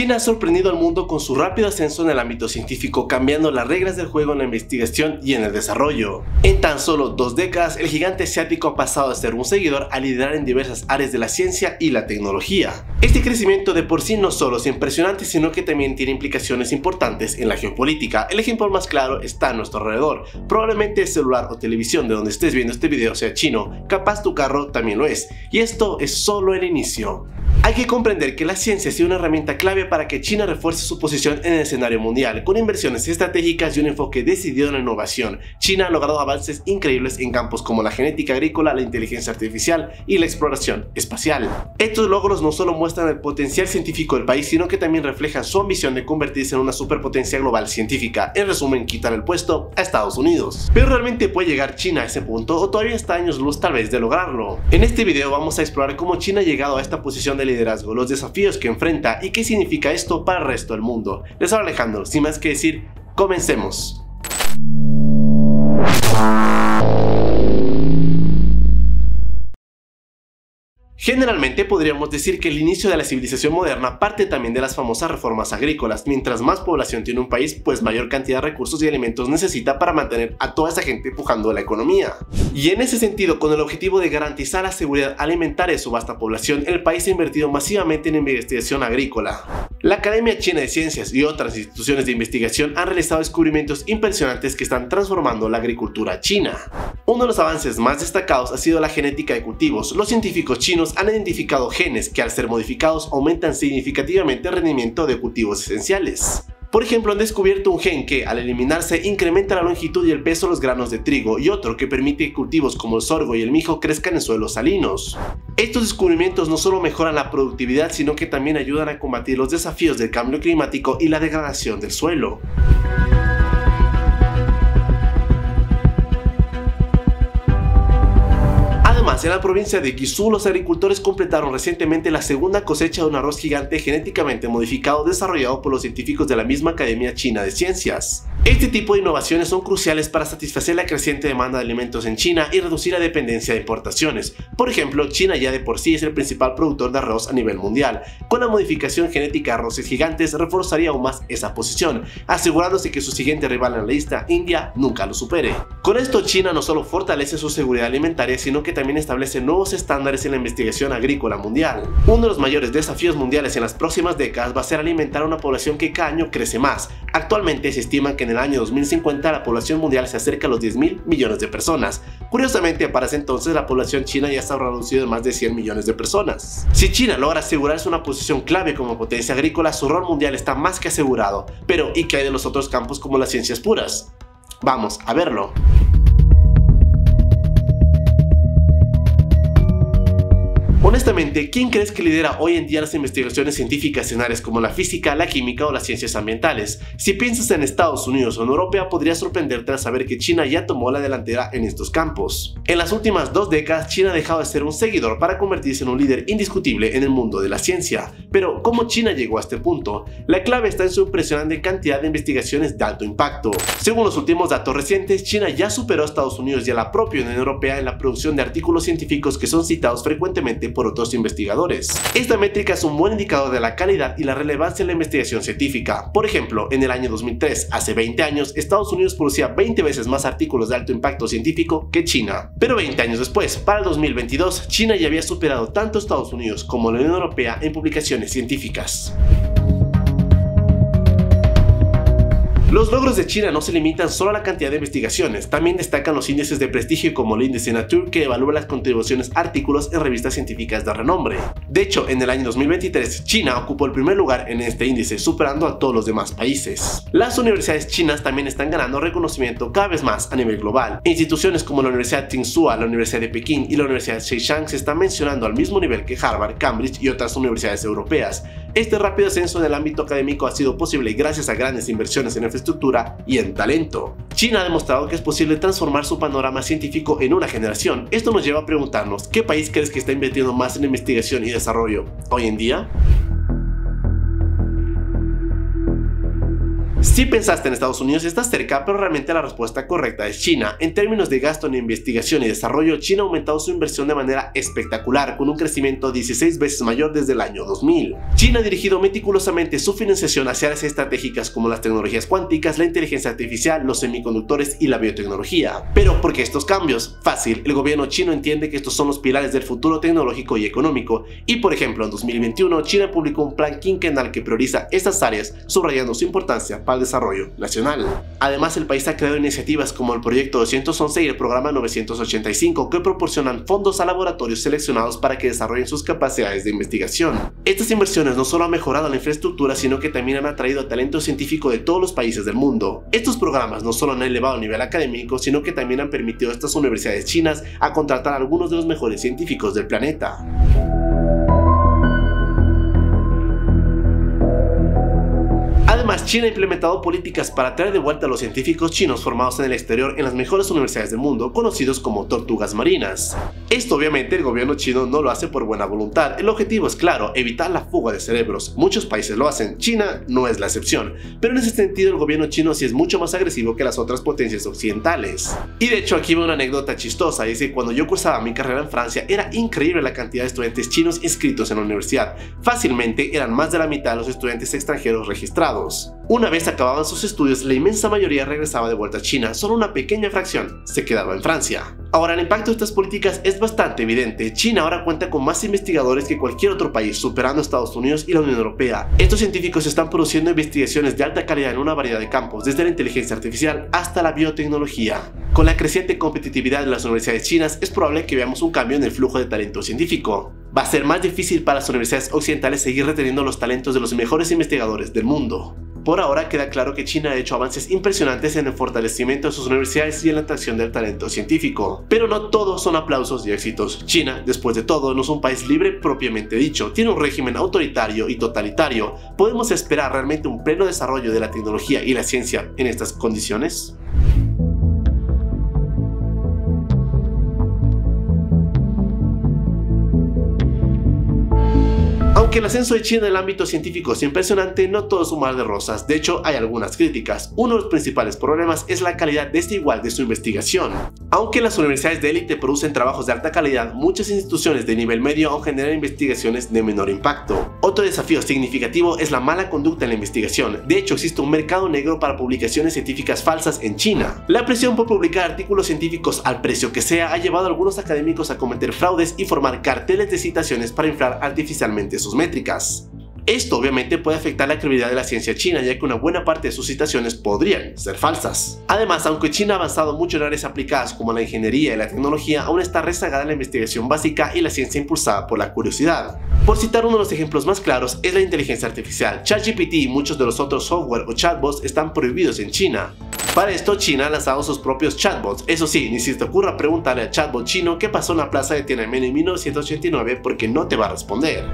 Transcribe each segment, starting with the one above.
China ha sorprendido al mundo con su rápido ascenso en el ámbito científico, cambiando las reglas del juego en la investigación y en el desarrollo. En tan solo 2 décadas, el gigante asiático ha pasado de ser un seguidor a liderar en diversas áreas de la ciencia y la tecnología. Este crecimiento de por sí no solo es impresionante, sino que también tiene implicaciones importantes en la geopolítica. El ejemplo más claro está a nuestro alrededor. Probablemente el celular o televisión de donde estés viendo este video sea chino, capaz tu carro también lo es, y esto es solo el inicio. Hay que comprender que la ciencia ha sido una herramienta clave para que China refuerce su posición en el escenario mundial. Con inversiones estratégicas y un enfoque decidido en la innovación, China ha logrado avances increíbles en campos como la genética agrícola, la inteligencia artificial y la exploración espacial. Estos logros no solo muestran el potencial científico del país, sino que también reflejan su ambición de convertirse en una superpotencia global científica. En resumen, quitar el puesto a Estados Unidos. ¿Pero realmente puede llegar China a ese punto, o todavía está a años luz tal vez de lograrlo? En este video vamos a explorar cómo China ha llegado a esta posición de liderazgo, los desafíos que enfrenta y qué significa esto para el resto del mundo. Les habla Alejandro, sin más que decir, comencemos. Generalmente podríamos decir que el inicio de la civilización moderna parte también de las famosas reformas agrícolas. Mientras más población tiene un país, pues mayor cantidad de recursos y alimentos necesita para mantener a toda esa gente empujando la economía. Y en ese sentido, con el objetivo de garantizar la seguridad alimentaria de su vasta población, el país ha invertido masivamente en investigación agrícola. La Academia China de Ciencias y otras instituciones de investigación han realizado descubrimientos impresionantes que están transformando la agricultura china. Uno de los avances más destacados ha sido la genética de cultivos. Los científicos chinos han identificado genes que al ser modificados aumentan significativamente el rendimiento de cultivos esenciales. Por ejemplo, han descubierto un gen que, al eliminarse, incrementa la longitud y el peso de los granos de trigo, y otro que permite que cultivos como el sorgo y el mijo crezcan en suelos salinos. Estos descubrimientos no solo mejoran la productividad, sino que también ayudan a combatir los desafíos del cambio climático y la degradación del suelo. En la provincia de Guizhou, los agricultores completaron recientemente la segunda cosecha de un arroz gigante genéticamente modificado desarrollado por los científicos de la misma Academia China de Ciencias. Este tipo de innovaciones son cruciales para satisfacer la creciente demanda de alimentos en China y reducir la dependencia de importaciones. Por ejemplo, China ya de por sí es el principal productor de arroz a nivel mundial. Con la modificación genética de arroces gigantes reforzaría aún más esa posición, asegurándose que su siguiente rival en la lista, India, nunca lo supere. Con esto, China no solo fortalece su seguridad alimentaria, sino que también establece nuevos estándares en la investigación agrícola mundial. Uno de los mayores desafíos mundiales en las próximas décadas va a ser alimentar a una población que cada año crece más. Actualmente se estima que en el año 2050 la población mundial se acerca a los 10.000 millones de personas. Curiosamente, para ese entonces la población china ya está reducida en más de 100 millones de personas. Si China logra asegurarse una posición clave como potencia agrícola, su rol mundial está más que asegurado. Pero, ¿y qué hay de los otros campos como las ciencias puras? Vamos a verlo. Honestamente, ¿quién crees que lidera hoy en día las investigaciones científicas en áreas como la física, la química o las ciencias ambientales? Si piensas en Estados Unidos o en Europa, podría sorprenderte al saber que China ya tomó la delantera en estos campos. En las últimas 2 décadas, China ha dejado de ser un seguidor para convertirse en un líder indiscutible en el mundo de la ciencia. Pero, ¿cómo China llegó a este punto? La clave está en su impresionante cantidad de investigaciones de alto impacto. Según los últimos datos recientes, China ya superó a Estados Unidos y a la propia Unión Europea en la producción de artículos científicos que son citados frecuentemente por otros investigadores. Esta métrica es un buen indicador de la calidad y la relevancia de la investigación científica. Por ejemplo, en el año 2003, hace 20 años, Estados Unidos producía 20 veces más artículos de alto impacto científico que China. Pero 20 años después, para el 2022, China ya había superado tanto a Estados Unidos como a la Unión Europea en publicaciones científicas. Los logros de China no se limitan solo a la cantidad de investigaciones, también destacan los índices de prestigio como el índice Nature, que evalúa las contribuciones a artículos en revistas científicas de renombre. De hecho, en el año 2023, China ocupó el primer lugar en este índice, superando a todos los demás países. Las universidades chinas también están ganando reconocimiento cada vez más a nivel global. Instituciones como la Universidad Tsinghua, la Universidad de Pekín y la Universidad de Zhejiang se están mencionando al mismo nivel que Harvard, Cambridge y otras universidades europeas. Este rápido ascenso en el ámbito académico ha sido posible gracias a grandes inversiones en infraestructura y en talento. China ha demostrado que es posible transformar su panorama científico en una generación. Esto nos lleva a preguntarnos, ¿qué país crees que está invirtiendo más en investigación y desarrollo hoy en día? Si pensaste en Estados Unidos, estás cerca, pero realmente la respuesta correcta es China. En términos de gasto en investigación y desarrollo, China ha aumentado su inversión de manera espectacular, con un crecimiento 16 veces mayor desde el año 2000. China ha dirigido meticulosamente su financiación hacia áreas estratégicas como las tecnologías cuánticas, la inteligencia artificial, los semiconductores y la biotecnología. Pero ¿por qué estos cambios? Fácil, el gobierno chino entiende que estos son los pilares del futuro tecnológico y económico, y por ejemplo en 2021 China publicó un plan quinquenal que prioriza estas áreas, subrayando su importancia para el desarrollo nacional. Además, el país ha creado iniciativas como el Proyecto 211 y el Programa 985 que proporcionan fondos a laboratorios seleccionados para que desarrollen sus capacidades de investigación. Estas inversiones no solo han mejorado la infraestructura, sino que también han atraído talento científico de todos los países del mundo. Estos programas no solo han elevado el nivel académico, sino que también han permitido a estas universidades chinas a contratar a algunos de los mejores científicos del planeta. Además, China ha implementado políticas para traer de vuelta a los científicos chinos formados en el exterior en las mejores universidades del mundo, conocidos como tortugas marinas. Esto obviamente el gobierno chino no lo hace por buena voluntad, el objetivo es claro, evitar la fuga de cerebros. Muchos países lo hacen, China no es la excepción, pero en ese sentido el gobierno chino sí es mucho más agresivo que las otras potencias occidentales. Y de hecho aquí va una anécdota chistosa, y es que cuando yo cursaba mi carrera en Francia era increíble la cantidad de estudiantes chinos inscritos en la universidad. Fácilmente eran más de la mitad de los estudiantes extranjeros registrados. Una vez acababan sus estudios, la inmensa mayoría regresaba de vuelta a China, solo una pequeña fracción se quedaba en Francia. Ahora, el impacto de estas políticas es bastante evidente. China ahora cuenta con más investigadores que cualquier otro país, superando a Estados Unidos y la Unión Europea. Estos científicos están produciendo investigaciones de alta calidad en una variedad de campos, desde la inteligencia artificial hasta la biotecnología. Con la creciente competitividad de las universidades chinas, es probable que veamos un cambio en el flujo de talento científico. Va a ser más difícil para las universidades occidentales seguir reteniendo los talentos de los mejores investigadores del mundo. Por ahora queda claro que China ha hecho avances impresionantes en el fortalecimiento de sus universidades y en la atracción del talento científico. Pero no todos son aplausos y éxitos. China, después de todo, no es un país libre propiamente dicho, tiene un régimen autoritario y totalitario. ¿Podemos esperar realmente un pleno desarrollo de la tecnología y la ciencia en estas condiciones? Aunque el ascenso de China en el ámbito científico es impresionante, no todo es un mar de rosas. De hecho, hay algunas críticas. Uno de los principales problemas es la calidad desigual de su investigación. Aunque las universidades de élite producen trabajos de alta calidad, muchas instituciones de nivel medio aún generan investigaciones de menor impacto. Otro desafío significativo es la mala conducta en la investigación. De hecho, existe un mercado negro para publicaciones científicas falsas en China. La presión por publicar artículos científicos al precio que sea ha llevado a algunos académicos a cometer fraudes y formar carteles de citaciones para inflar artificialmente sus métricas. Esto obviamente puede afectar la credibilidad de la ciencia china, ya que una buena parte de sus citaciones podrían ser falsas. Además, aunque China ha avanzado mucho en áreas aplicadas como la ingeniería y la tecnología, aún está rezagada en la investigación básica y la ciencia impulsada por la curiosidad. Por citar uno de los ejemplos más claros es la inteligencia artificial. ChatGPT y muchos de los otros software o chatbots están prohibidos en China. Para esto, China ha lanzado sus propios chatbots. Eso sí, ni si te ocurra preguntarle al chatbot chino qué pasó en la plaza de Tiananmen en 1989 porque no te va a responder.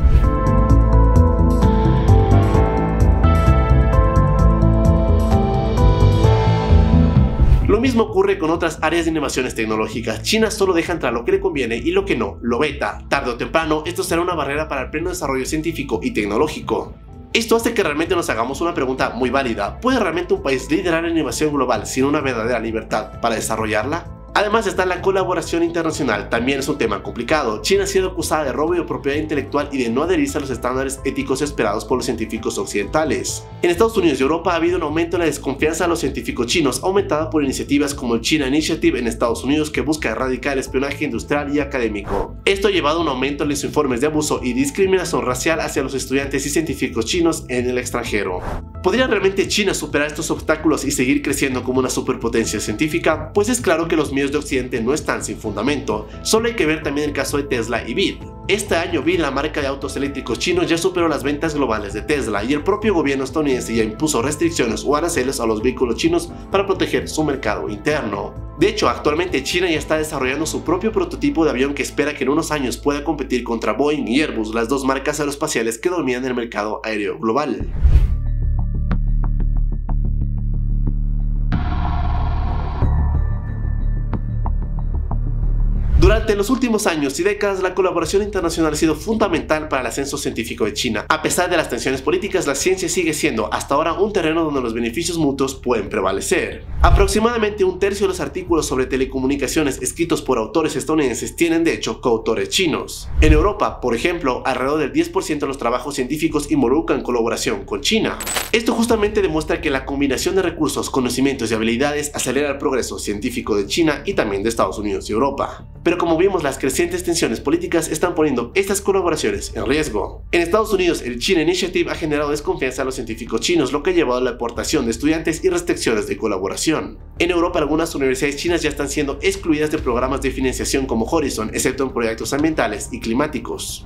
Lo mismo ocurre con otras áreas de innovaciones tecnológicas. China solo deja entrar lo que le conviene y lo que no, lo veta. Tarde o temprano, esto será una barrera para el pleno desarrollo científico y tecnológico. Esto hace que realmente nos hagamos una pregunta muy válida. ¿Puede realmente un país liderar la innovación global sin una verdadera libertad para desarrollarla? Además está la colaboración internacional, también es un tema complicado. China ha sido acusada de robo de propiedad intelectual y de no adherirse a los estándares éticos esperados por los científicos occidentales. En Estados Unidos y Europa ha habido un aumento en la desconfianza de los científicos chinos, aumentada por iniciativas como el China Initiative en Estados Unidos, que busca erradicar el espionaje industrial y académico. Esto ha llevado a un aumento en los informes de abuso y discriminación racial hacia los estudiantes y científicos chinos en el extranjero. ¿Podría realmente China superar estos obstáculos y seguir creciendo como una superpotencia científica? Pues es claro que los medios de Occidente no están sin fundamento. Solo hay que ver también el caso de Tesla y BYD. Este año BYD, la marca de autos eléctricos chinos, ya superó las ventas globales de Tesla y el propio gobierno estadounidense ya impuso restricciones o aranceles a los vehículos chinos para proteger su mercado interno. De hecho, actualmente China ya está desarrollando su propio prototipo de avión que espera que en unos años pueda competir contra Boeing y Airbus, las dos marcas aeroespaciales que dominan el mercado aéreo global. Durante los últimos años y décadas, la colaboración internacional ha sido fundamental para el ascenso científico de China. A pesar de las tensiones políticas, la ciencia sigue siendo hasta ahora un terreno donde los beneficios mutuos pueden prevalecer. Aproximadamente un tercio de los artículos sobre telecomunicaciones escritos por autores estadounidenses tienen de hecho coautores chinos. En Europa, por ejemplo, alrededor del 10% de los trabajos científicos involucran colaboración con China. Esto justamente demuestra que la combinación de recursos, conocimientos y habilidades acelera el progreso científico de China y también de Estados Unidos y Europa. Pero como vimos, las crecientes tensiones políticas están poniendo estas colaboraciones en riesgo. En Estados Unidos, el China Initiative ha generado desconfianza a los científicos chinos, lo que ha llevado a la deportación de estudiantes y restricciones de colaboración. En Europa, algunas universidades chinas ya están siendo excluidas de programas de financiación como Horizon, excepto en proyectos ambientales y climáticos.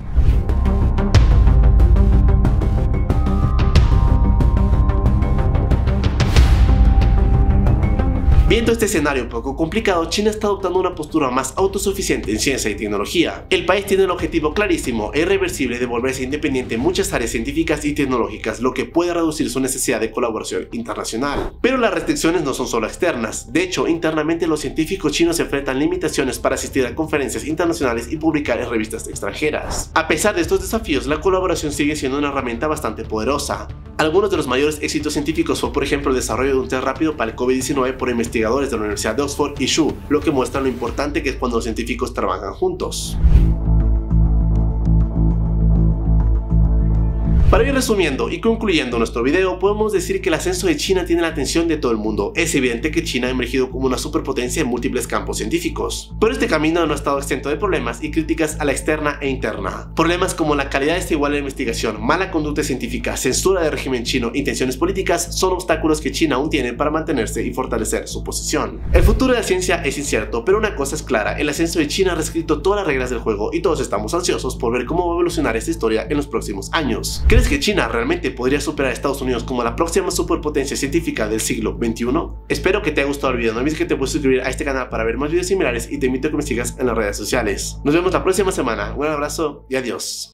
Viendo este escenario un poco complicado, China está adoptando una postura más autosuficiente en ciencia y tecnología. El país tiene el objetivo clarísimo e irreversible de volverse independiente en muchas áreas científicas y tecnológicas, lo que puede reducir su necesidad de colaboración internacional. Pero las restricciones no son solo externas. De hecho, internamente los científicos chinos se enfrentan limitaciones para asistir a conferencias internacionales y publicar en revistas extranjeras. A pesar de estos desafíos, la colaboración sigue siendo una herramienta bastante poderosa. Algunos de los mayores éxitos científicos fue, por ejemplo, el desarrollo de un test rápido para el COVID-19 por investigadores de la Universidad de Oxford y Zhou, lo que muestra lo importante que es cuando los científicos trabajan juntos. Para ir resumiendo y concluyendo nuestro video, podemos decir que el ascenso de China tiene la atención de todo el mundo. Es evidente que China ha emergido como una superpotencia en múltiples campos científicos. Pero este camino no ha estado exento de problemas y críticas a la externa e interna. Problemas como la calidad desigual de la investigación, mala conducta científica, censura del régimen chino y tensiones políticas son obstáculos que China aún tiene para mantenerse y fortalecer su posición. El futuro de la ciencia es incierto, pero una cosa es clara: el ascenso de China ha reescrito todas las reglas del juego y todos estamos ansiosos por ver cómo va a evolucionar esta historia en los próximos años. ¿Crees que China realmente podría superar a Estados Unidos como la próxima superpotencia científica del siglo XXI? Espero que te haya gustado el video. No olvides que te puedes suscribir a este canal para ver más videos similares y te invito a que me sigas en las redes sociales. Nos vemos la próxima semana. Un abrazo y adiós.